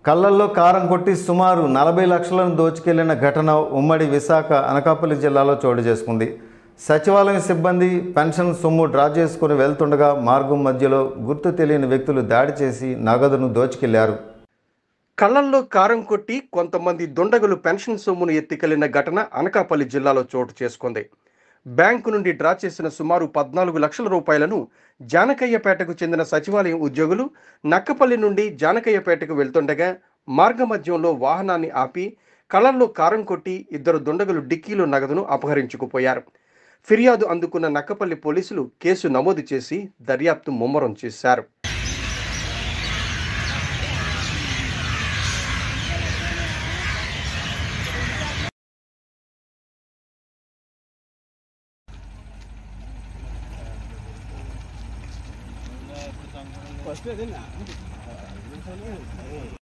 కళ్ళల్లో కారం కొట్టి సుమారు 40 లక్షలను దోచుకెళ్లిన ఘటన ఉమ్మడి విశాఖ అనకాపల్లి జిల్లాలో చోటు చేసుకుంది. సచివాలయం సిబ్బంది పెన్షన్ సొమ్ము డ్రా చేసుకుని వెళ్తుండగా మార్గం మధ్యలో గుర్తు తెలియని వ్యక్తులు దాడి చేసి నగదును దోచుకెళ్లారు. కళ్ళల్లో కారం కొట్టి కొంతమంది దుండగులు పెన్షన్ సొమ్మును ఎత్తికెళ్లిన ఘటన అనకాపల్లి జిల్లాలో చోటు చేసుకుంది. బ్యాంకు నుండి డ్రా చేసిన సుమారు 14 లక్షల రూపాయలను జానకయ్యపేటకు చెందిన సచివాలయం ఉద్యోగులు నక్కపల్లి నుండి జానకయ్యపేటకు వెళ్తుండగా మార్గమధ్యంలో వాహనాన్ని ఆపి కళ్ళల్లో కారం కొట్టి ఇద్దరు దుండగులు డిక్కీలో నగదును అపహరించుకుపోయారు. ఫిర్యాదు అందుకున్న నక్కపల్లి పోలీసులు కేసు నమోదు చేసి దర్యాప్తు ముమ్మరం చేశారు. फर्स्ट